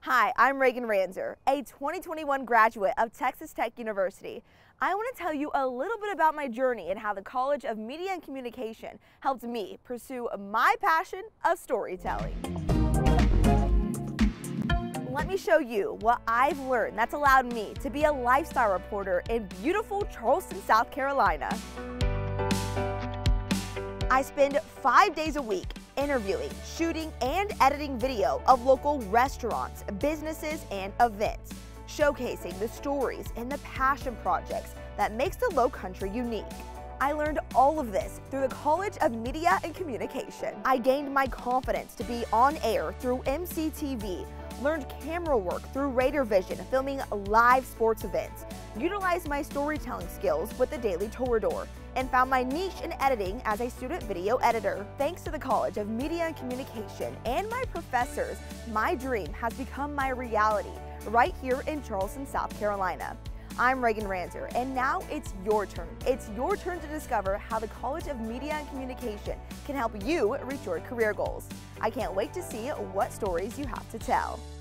Hi, I'm Reagan Ranzer, a 2021 graduate of Texas Tech University. I want to tell you a little bit about my journey and how the College of Media and Communication helped me pursue my passion of storytelling. Let me show you what I've learned that's allowed me to be a lifestyle reporter in beautiful Charleston, South Carolina. I spend 5 days a week interviewing, shooting, and editing video of local restaurants, businesses, and events, showcasing the stories and the passion projects that makes the Lowcountry unique. I learned all of this through the College of Media and Communication. I gained my confidence to be on air through MCTV, learned camera work through Raider Vision, filming live sports events, utilized my storytelling skills with the Daily Toreador, and found my niche in editing as a student video editor. Thanks to the College of Media and Communication and my professors, my dream has become my reality right here in Charleston, South Carolina. I'm Reagan Ranzer, and now it's your turn. It's your turn to discover how the College of Media and Communication can help you reach your career goals. I can't wait to see what stories you have to tell.